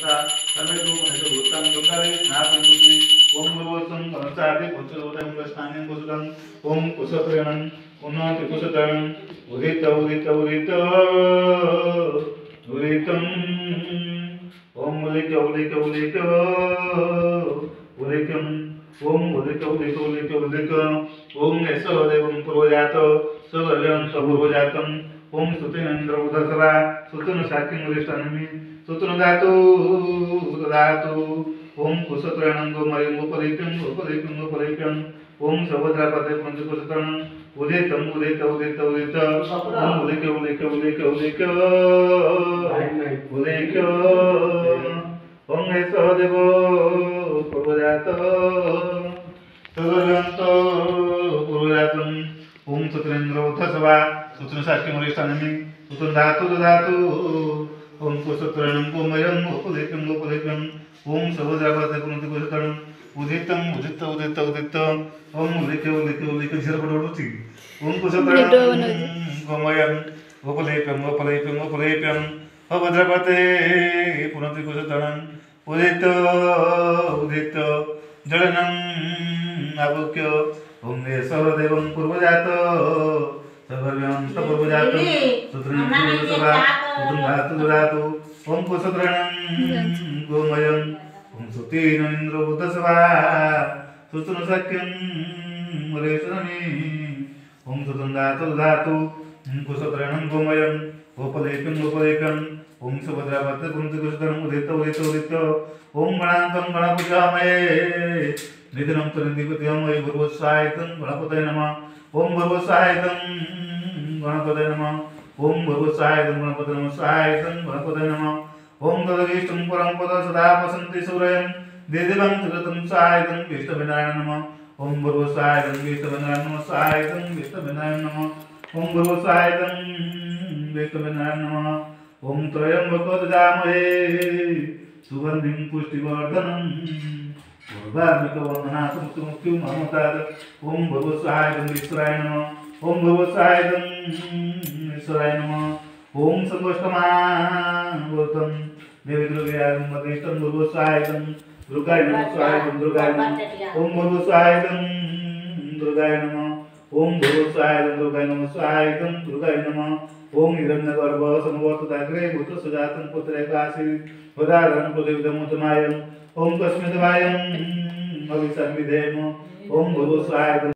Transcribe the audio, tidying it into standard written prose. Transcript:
मनसा तमेतु मनसा भूतं गंगारे नापंचुति ओम भगवतं मनसादि पंचभूतं स्नानं कुसुतं ओम कुसत्रयनं उन्नति कुसत्रयनं उदित उदित उदित उदितं ओम उदित उदित उदित उदितं ओम उदित उदित उदित उदित ओम यशोदेवं पूर्वजात सगर्भं स्वपूर्वजातं ओम सुतेन्द्र उदसरा सुतन साकिं वरिष्ठानमि सुतन धातु ओम कुसत्रयनं गोमयं उपदेशं ओम सभद्रापते पंचकुसत्रयनं उदितं उदित उदित उदित ओम उदित उदित उदित उदित उदित ओम यशोदेव पूर्वजात सगर्भं पूर्वजातं ओम सुतेन्द्र उदसरा सुतन साकिं वरिष्ठानमि सुतन धातु ओम कुसत्रयनं गोमयं उपदेशं ओम सभद्रापते पंचकुसत्रयनं उदितं उदित उदित उदित ओम उदित उदित उदित झिरपडोडुची ओम कुसत्रयनं गोमयं उपदेशं सभद्रापते पंचकुसत्रयनं उदित उदित जलनं आबुक्य ओम यशोदेवं पूर्वजात सगर्भं स्वपूर्वजात सुतनं धातु ओम कुसत्रयनं गोमयं ओम सुतेन्द्र उदसवा सुतन साक्यं वरिष्ठानमि ओम सुतन धातु कुसत्रयनं गोमयं गोपलेकं ओम सभद्रापते पंचकुसत्रयनं उदित उदित उदित ओम गणान्तं गणपूजामहे निधनं तनिधिपतिमहे भूर्भुवस्वाहायतं गणपतये नमः ओम भूर्भुवस्वाहायतं गणपतये नमः ओम भूर्भुवस्वाहायतं गणपतये नमः स्वाहायतं गणपतये नमः ओम तदगीष्टं परं पद सदा वसन्ति सूरयं देदेवं त्रिगतं स्वाहायतं विष्णुविनाय नमः ओम भूर्भुवस्वाहायतं विष्णुविनाय नमः स्वाहायतं विष्णुविनाय नमः ओम भूर्भुवस्वाहायतं विष्णुविनाय नमः ओम त्र्यंबकं सुगंधिं पुष्टिवर्धनं वार्मिकवन्दनासमुक्तिं ममताद ओम भूर्भुवस्वाहायतं ईश्वराय नमः ओम भूर्भुवस्वाहायतं ईश्वराय नमः ओम संगोष्ठमावृतं देवी दुर्गायां मदेष्टं भूर्भुवस्वाहायतं दुर्गाय नमः स्वाहायतं दुर्गाय नमः ओम भूर्भुवस्वाहायतं दुर्गाय नमः ओम भूर्भुवस्वाहायतं दुर्गाय नमः स्वाहायतं दुर्गाय नमः ओम हिरण्यगर्भ समवर्तदाग्रे भूतसुजातं पुत्रैकासी वदाधनं प्रदेवदमुतमायं ओम कस्मिद्वायं अभिसंविधेम ओम भूर्भुवस्वाहायतं